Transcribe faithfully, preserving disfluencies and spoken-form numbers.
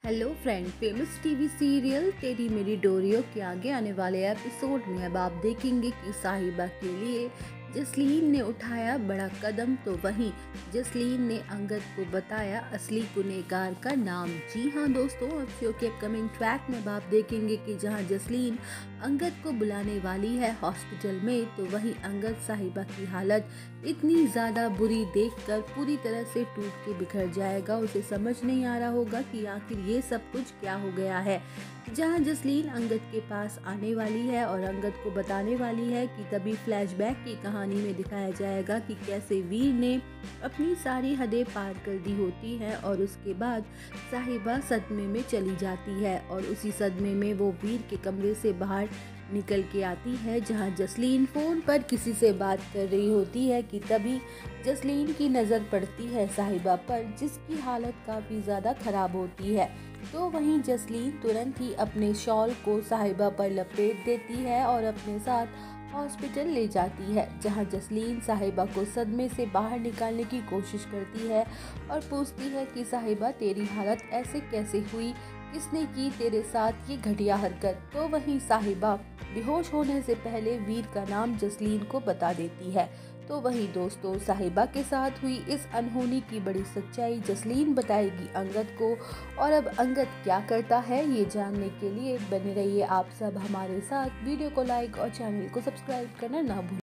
Hello friend, famous TV serial तेरी मेरी डोरियों के आगे आने वाले एपिसोड में अब आप देखेंगे कि साहिबा के लिए जसलीन ने उठाया बड़ा कदम। तो वहीं जसलीन ने अंगद को बताया असली गुनहगार का नाम। जी हाँ दोस्तों, अब शो के अपकमिंग ट्रैक में अब आप देखेंगे कि जहां जसलीन अंगद को बुलाने वाली है हॉस्पिटल में, तो वहीं अंगद साहिबा की हालत इतनी ज़्यादा बुरी देखकर पूरी तरह से टूट के बिखर जाएगा। उसे समझ नहीं आ रहा होगा कि आखिर ये सब कुछ क्या हो गया है। जहां जसलीन अंगद के पास आने वाली है और अंगद को बताने वाली है कि तभी फ्लैशबैक की कहानी में दिखाया जाएगा कि कैसे वीर ने अपनी सारी हदें पार कर दी होती है और उसके बाद साहिबा सदमे में चली जाती है और उसी सदमे में वो वीर के कमरे से बाहर निकल के आती है, जहां जसलीन फ़ोन पर किसी से बात कर रही होती है कि तभी जसलीन की नज़र पड़ती है साहिबा पर, जिसकी हालत काफ़ी ज़्यादा ख़राब होती है। तो वहीं जसलीन तुरंत ही अपने शॉल को साहिबा पर लपेट देती है और अपने साथ हॉस्पिटल ले जाती है, जहां जसलीन साहिबा को सदमे से बाहर निकालने की कोशिश करती है और पूछती है कि साहिबा तेरी हालत ऐसे कैसे हुई, किसने की तेरे साथ ये घटिया हरकत। तो वहीं साहिबा बेहोश होने से पहले वीर का नाम जसलीन को बता देती है। तो वहीं दोस्तों, साहिबा के साथ हुई इस अनहोनी की बड़ी सच्चाई जसलीन बताएगी अंगद को, और अब अंगद क्या करता है ये जानने के लिए बने रहिए आप सब हमारे साथ। वीडियो को लाइक और चैनल को सब्सक्राइब करना ना भूलें।